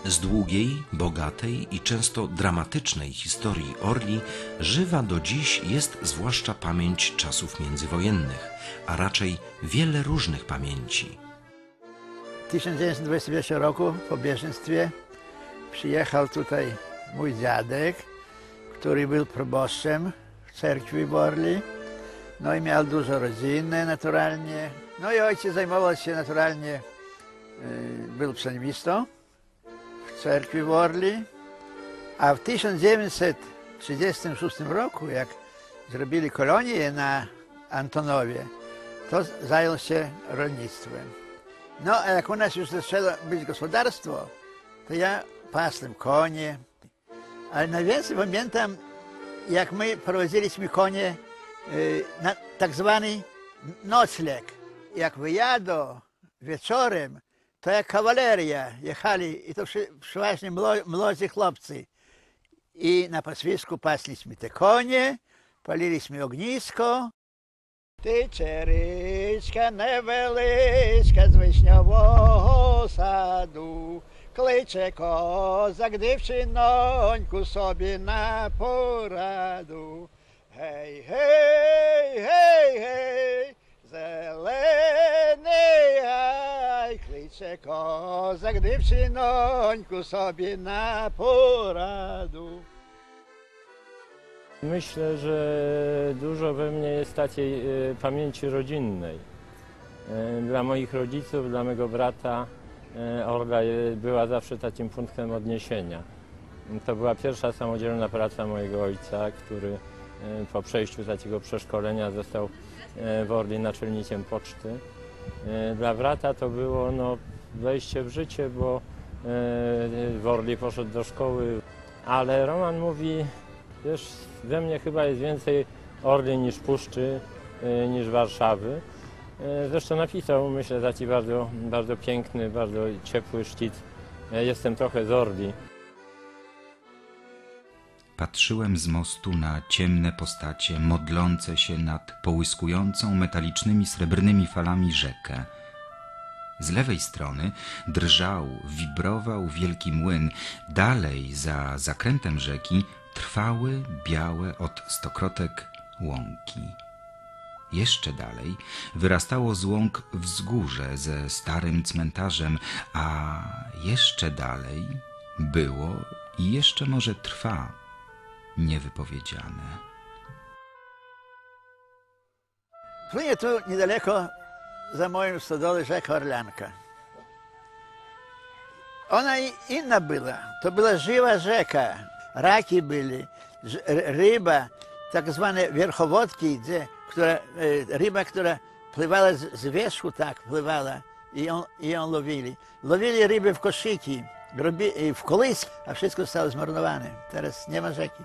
Z długiej, bogatej i często dramatycznej historii Orli żywa do dziś jest zwłaszcza pamięć czasów międzywojennych, a raczej wiele różnych pamięci. W 1921 roku po bieżeństwie przyjechał tutaj mój dziadek, który był proboszczem w cerkwi w Orli. No i miał dużo rodziny naturalnie. No i ojciec zajmował się naturalnie, był psalmistą w cerkwi w Orli. A w 1936 roku, jak zrobili kolonię na Antonowie, to zajął się rolnictwem. No a jak u nas już zaczęło być gospodarstwo, to ja pasłem konie. Ale najwięcej pamiętam, jak my prowadziliśmy konie na tak zwany nocleg. Jak wyjadą wieczorem, to jak kawaleria jechali, i to przeważnie młodzi chłopcy. I na paswisku pasliśmy te konie, paliliśmy ognisko. Тече річка невеличка з вишневого саду, кличе козак дівчиноньку собі на пораду. Гей, гей, гей, гей, зелений гай, кличе козак дівчиноньку собі на пораду. Myślę, że dużo we mnie jest takiej pamięci rodzinnej. Dla moich rodziców, dla mego brata Orla była zawsze takim punktem odniesienia. To była pierwsza samodzielna praca mojego ojca, który po przejściu takiego przeszkolenia został w Orli naczelnikiem poczty. Dla brata to było wejście w życie, bo w Orli poszedł do szkoły, ale Roman mówi: wiesz, we mnie chyba jest więcej Orli niż Puszczy, niż Warszawy. Zresztą napisał, myślę, taki bardzo, bardzo piękny, bardzo ciepły szkic. Jestem trochę z Orli. Patrzyłem z mostu na ciemne postacie modlące się nad połyskującą metalicznymi srebrnymi falami rzekę. Z lewej strony drżał, wibrował wielki młyn. Dalej, za zakrętem rzeki, trwały, białe od stokrotek łąki. Jeszcze dalej wyrastało z łąk wzgórze ze starym cmentarzem, a jeszcze dalej było i jeszcze może trwa niewypowiedziane. Płynie tu niedaleko za moją stodoły rzeka Orlianka. Ona inna była. To była żywa rzeka. Raki byli, ryba, tak zwane wierchowodki, ryba, która pływała z wierzchu, tak pływała i ją łowili. Łowili ryby w koszyki, w kołyski, a wszystko zostało zmarnowane. Teraz nie ma rzeki.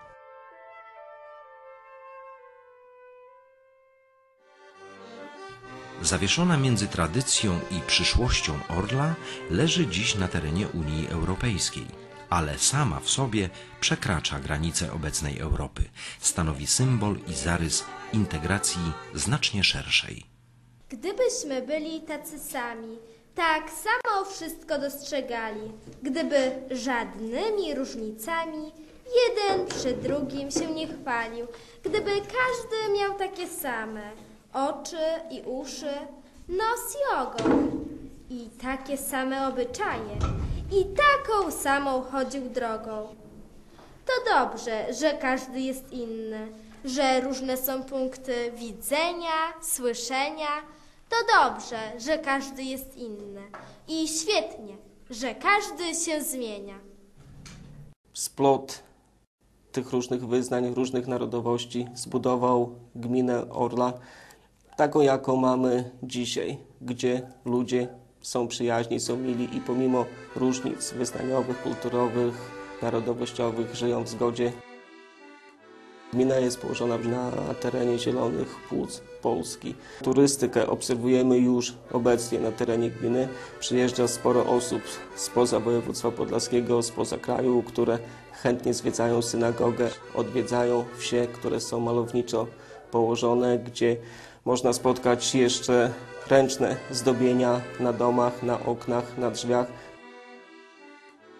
Zawieszona między tradycją i przyszłością Orla leży dziś na terenie Unii Europejskiej, ale sama w sobie przekracza granice obecnej Europy. Stanowi symbol i zarys integracji znacznie szerszej. Gdybyśmy byli tacy sami, tak samo wszystko dostrzegali, gdyby żadnymi różnicami jeden przy drugim się nie chwalił, gdyby każdy miał takie same oczy i uszy, nos i ogon i takie same obyczaje i taką samą chodził drogą. To dobrze, że każdy jest inny, że różne są punkty widzenia, słyszenia. To dobrze, że każdy jest inny i świetnie, że każdy się zmienia. Splot tych różnych wyznań, różnych narodowości zbudował gminę Orla, taką jaką mamy dzisiaj, gdzie ludzie są przyjaźni, są mili i pomimo różnic wyznaniowych, kulturowych, narodowościowych żyją w zgodzie. Gmina jest położona na terenie zielonych płuc Polski. Turystykę obserwujemy już obecnie na terenie gminy. Przyjeżdża sporo osób spoza województwa podlaskiego, spoza kraju, które chętnie zwiedzają synagogę, odwiedzają wsie, które są malowniczo położone, gdzie można spotkać jeszcze ręczne zdobienia na domach, na oknach, na drzwiach.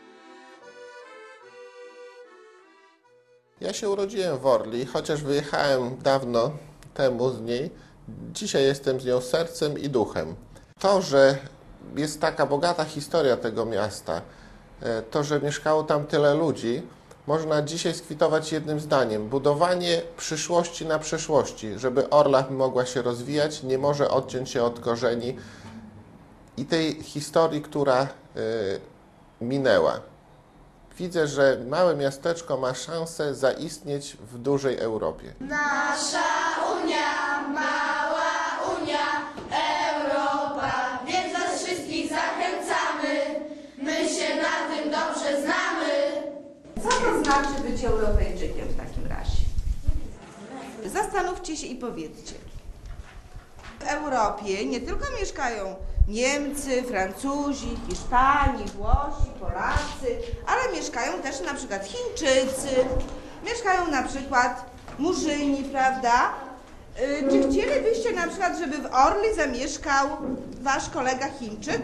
Ja się urodziłem w Orli, chociaż wyjechałem dawno temu z niej. Dzisiaj jestem z nią sercem i duchem. To, że jest taka bogata historia tego miasta, to, że mieszkało tam tyle ludzi, można dzisiaj skwitować jednym zdaniem. Budowanie przyszłości na przeszłości, żeby Orla mogła się rozwijać, nie może odciąć się od korzeni i tej historii, która minęła. Widzę, że małe miasteczko ma szansę zaistnieć w dużej Europie. Nasza Unia, mała Unia, Europa, więc was wszystkich zachęcamy, my się na tym dobrze znamy. Co to znaczy być Europejczykiem w takim razie? Zastanówcie się i powiedzcie. W Europie nie tylko mieszkają Niemcy, Francuzi, Hiszpani, Włosi, Polacy, ale mieszkają też na przykład Chińczycy, mieszkają na przykład Murzyni, prawda? Czy chcielibyście na przykład, żeby w Orli zamieszkał wasz kolega Chińczyk?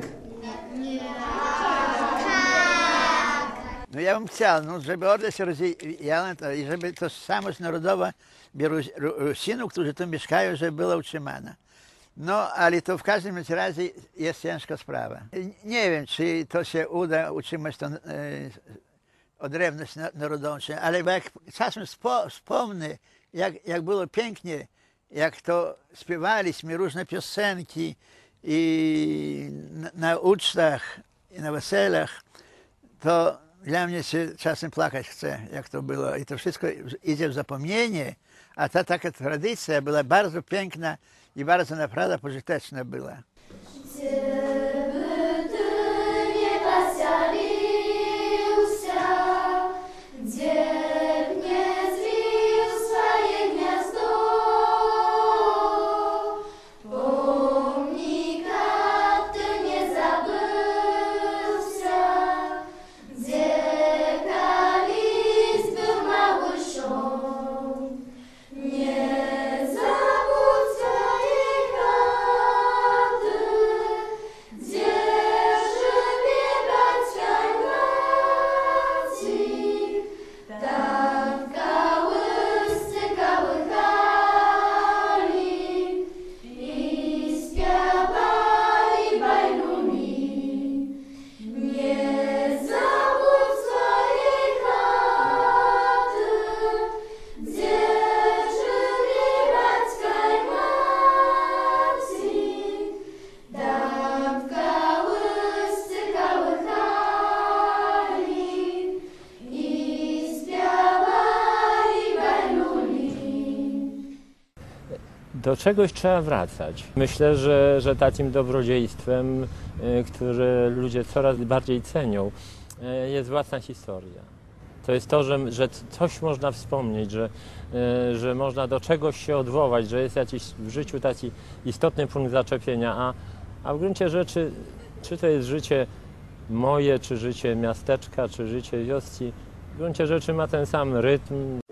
No ja bym chciał, no, żeby Orla się rozwijała i żeby tożsamość narodowa Białorusinów, którzy tu mieszkają, żeby była utrzymana. No, ale to w każdym razie jest ciężka sprawa. Nie wiem, czy to się uda utrzymać tą odrębność narodową, ale jak czasem wspomnę, jak było pięknie, jak to śpiewaliśmy różne piosenki i na ucztach, i na weselach, to dla mnie się czasem plakać chce, jak to było. I to wszystko idzie w zapomnienie, a ta taka tradycja była bardzo piękna i bardzo naprawdę pożyteczna była. Do czegoś trzeba wracać. Myślę, że takim dobrodziejstwem, które ludzie coraz bardziej cenią, jest własna historia. To jest to, że coś można wspomnieć, że można do czegoś się odwołać, że jest jakiś w życiu taki istotny punkt zaczepienia, a w gruncie rzeczy, czy to jest życie moje, czy życie miasteczka, czy życie wioski, w gruncie rzeczy ma ten sam rytm,